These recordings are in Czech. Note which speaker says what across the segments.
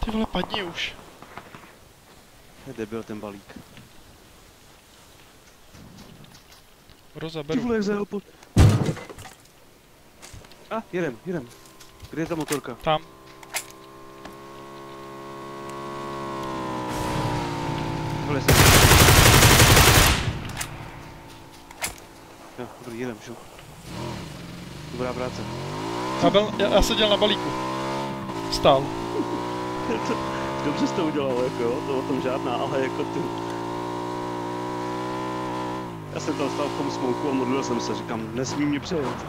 Speaker 1: Ty vole, padni už.
Speaker 2: Je debil ten balík.
Speaker 1: Rozeberu.
Speaker 2: Ty vole, jak zajel po... A, jedem. Kde je ta motorka?
Speaker 1: Tam.
Speaker 2: Vole, jsem. Jo, dobrý, jedem, šup. Dobrá práce.
Speaker 1: Já seděl na balíku. Stál.
Speaker 2: Dobře jsi to udělal, jako jo, to o tom žádná, ale jako ty... Já jsem tam stál v tom smoku a modlil jsem se, říkám, nesmí mě přejet.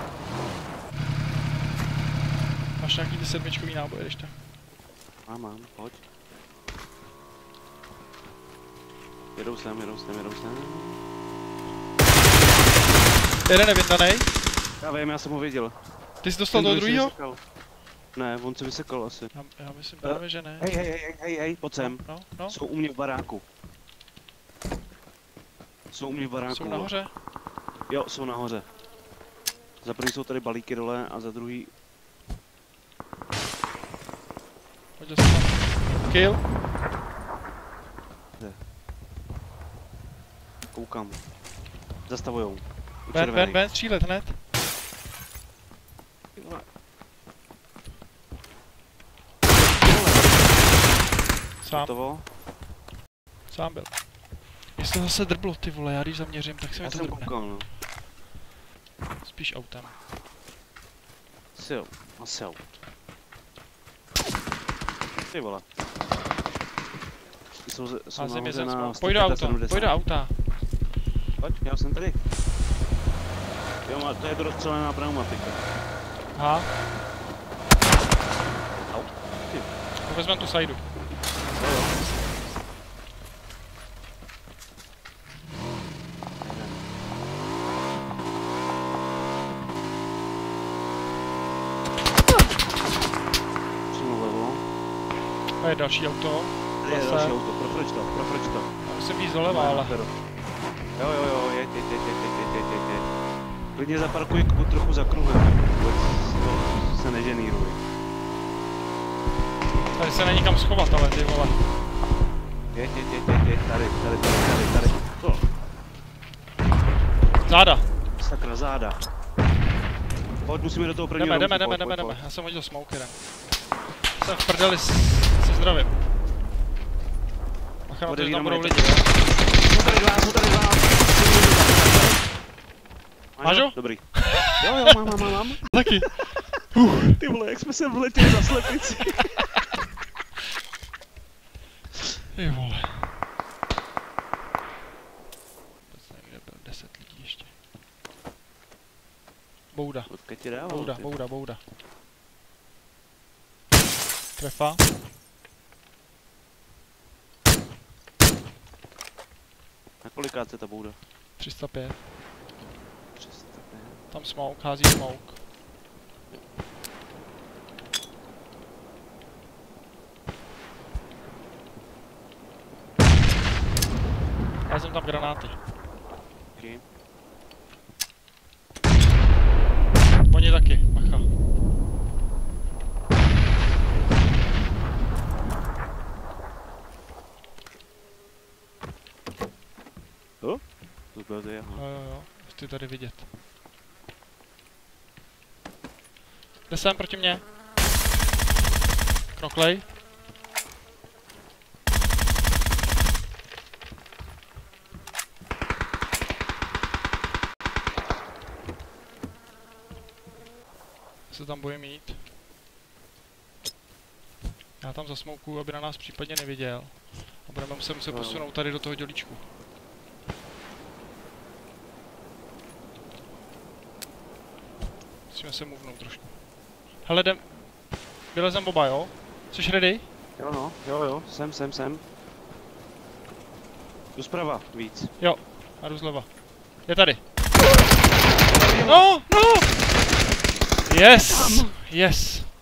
Speaker 1: Máš nějaký ty 7 náboje, když tak?
Speaker 2: Mám, pojď. Jedou sem.
Speaker 1: Jeden je vyndanej.
Speaker 2: Já vím, já jsem ho viděl.
Speaker 1: Ty jsi dostal toho druhýho?
Speaker 2: Ne, on se vysekal asi.
Speaker 1: Já myslím právě, že ne.
Speaker 2: Hej, pojď sem.
Speaker 1: No.
Speaker 2: Jsou u mě v baráku.
Speaker 1: Jsou nahoře?
Speaker 2: Jo, jsou nahoře. Za první jsou tady balíky dole a za druhý...
Speaker 1: Hodil jsem tam. Kill.
Speaker 2: Koukám. Zastavujou.
Speaker 1: Ven, střílet hned. Sám byl. Jestli to zase drblo, ty vole, já když zaměřím, tak se mi to drbne.
Speaker 2: Koukal, no.
Speaker 1: Spíš autem.
Speaker 2: Asi aut. Ty vole. Jsou nahoře na...
Speaker 1: Pojď do auta.
Speaker 2: Pojď, já jsem tady. Jo, to je to rozstřelená pneumatika.
Speaker 1: Aha.
Speaker 2: Au.
Speaker 1: Vezmem tu sajdu.
Speaker 2: Jo. Přímo vlevo.
Speaker 1: To je další auto.
Speaker 2: Tady je další auto, proproč to.
Speaker 1: Já musím víc doleva, ale...
Speaker 2: Jo, jeď. Klidně zaparkuj trochu za kruhem, vůbec se neženýruj.
Speaker 1: Tady se není kam schovat, ale ty vole.
Speaker 2: Jeď, tady. To.
Speaker 1: Záda.
Speaker 2: Sakra, záda. Pojď, musíme do toho prvního
Speaker 1: jdeme. Já jsem hodil smokerem. Jsem v prdeli se zdravím. Bacha na to, že tam budou lidi.
Speaker 2: Jsou tady dva.
Speaker 1: Máš ho?
Speaker 2: Dobrý. Jo, mám.
Speaker 1: Taky.
Speaker 2: Ty vole, jak jsme se vletěli za slepici.
Speaker 1: Ty vole. Vůbec nevím, kde byl 10 lidí ještě. Bouda. Bouda. Trefa.
Speaker 2: Na kolikáce ta bouda?
Speaker 1: 305.
Speaker 2: 305.
Speaker 1: Tam smoke, hází smoke. Já jsem tam granáty.
Speaker 2: Okay.
Speaker 1: Oni taky, bacha.
Speaker 2: To byl to jeho.
Speaker 1: Jo, chci tady vidět. Jde sem proti mně. Knoklej. Se tam bojím jít. Já tam zasmoukuju, aby na nás případně neviděl. A budeme muset posunout tady do toho dělíčku. Musíme se movnout trošku. Hele, vylezem oba, jo? Jsi ready?
Speaker 2: Jo, jsem. Jdu zprava víc.
Speaker 1: Jo, a jdu zleva. Je tady. No! Yes!